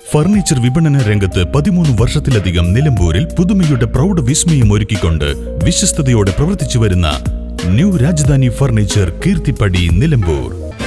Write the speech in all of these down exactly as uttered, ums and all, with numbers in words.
Furniture വിപണന രംഗത്ത് പതിമൂന്ന് വർഷത്തിലധികം നിലമ്പൂരിൽ പുതുമയുടെ പ്രൗഢ വിസ്മയം ഒരുക്കിക്കൊണ്ട് വിശ്വസ്തയോടെ പ്രവർത്തിച്ചു വരുന്ന ന്യൂ രാജധാനി ഫർണിച്ചർ കീർത്തിപ്പടി നിലമ്പൂർ.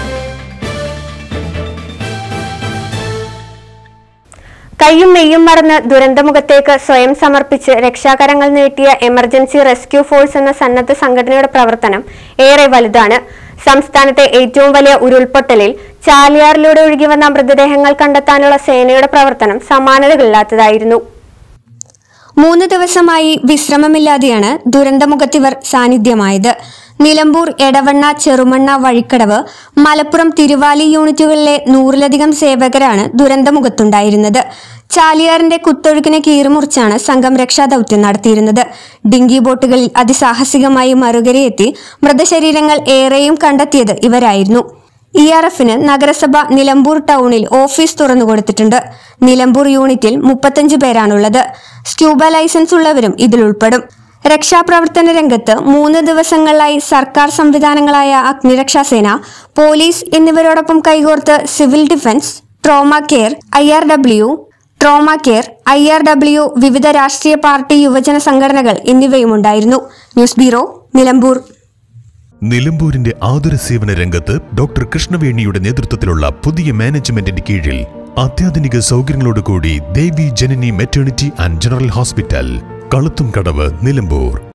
കയ്യും മെയ്യും മറന്ന് ദുരന്തമുഖത്തേക്ക് സ്വയം സമർപ്പിച്ച് രക്ഷാകരങ്ങൾ നീട്ടിയ എമർജൻസി റെസ്ക്യൂ ഫോഴ്സ് എന്ന സന്നദ്ധ സംഘടനയുടെ പ്രവർത്തനം ഏറെ വലുതാണ്. സംസ്ഥാനത്തെ ഏറ്റവും വലിയ ഉരുൾപൊട്ടലിൽ ചാലിയാറിലൂടെ ഒഴുകിവന്ന മൃതദേഹങ്ങൾ കണ്ടെത്താനുള്ള സേനയുടെ പ്രവർത്തനം സമാനതകളില്ലാത്തതായിരുന്നു. മൂന്ന് ദിവസമായി വിശ്രമമില്ലാതെയാണ് ദുരന്തമുഖത്തിവർ സാന്നിധ്യമായത്. നിലമ്പൂർ, എടവണ്ണ, ചെറുമണ്ണ, വഴിക്കടവ്, മലപ്പുറം, തിരുവാലി യൂണിറ്റുകളിലെ നൂറിലധികം സേവകരാണ് ദുരന്തമുഖത്തുണ്ടായിരുന്നത്. ചാലിയാറിന്റെ കുത്തൊഴുക്കിനെ കീറിമുറിച്ചാണ് സംഘം രക്ഷാദൌത്യം നടത്തിയിരുന്നത്. ഡിങ്കി ബോട്ടുകളിൽ അതിസാഹസികമായി മറുകരയെത്തി മൃതശരീരങ്ങൾ ഏറെയും കണ്ടെത്തിയത് ഇവരായിരുന്നു. ഇ ആർ എഫിന് നഗരസഭ നിലമ്പൂർ ടൗണിൽ ഓഫീസ് തുറന്നുകൊടുത്തിട്ടുണ്ട്. നിലമ്പൂർ യൂണിറ്റിൽ മുപ്പത്തഞ്ച് പേരാണുള്ളത്. സ്ക്യൂബ ലൈസൻസ് ഉള്ളവരും ഇതിലുൾപ്പെടും. രക്ഷാപ്രവർത്തന രംഗത്ത് മൂന്ന് ദിവസങ്ങളിലായി സർക്കാർ സംവിധാനങ്ങളായ അഗ്നിരക്ഷാസേന, പോലീസ് എന്നിവരോടൊപ്പം കൈകോർത്ത് civil defence, trauma care, I R W trauma care I R W വിവിധ രാഷ്ട്രീയ പാർട്ടി, യുവജന സംഘടനകൾ എന്നിവയുമുണ്ടായിരുന്നു. News bureau, Nilambur. നിലമ്പൂരിന്റെ ആതുര സേവന രംഗത്ത് ഡോക്ടർ കൃഷ്ണവേണിയുടെ നേതൃത്വത്തിലുള്ള പുതിയ മാനേജ്മെന്റിന്റെ കീഴിൽ അത്യാധുനിക സൗകര്യങ്ങളോടുകൂടി Devi Janani Maternity and General Hospital, Kaluthumkadavu, Nilambur.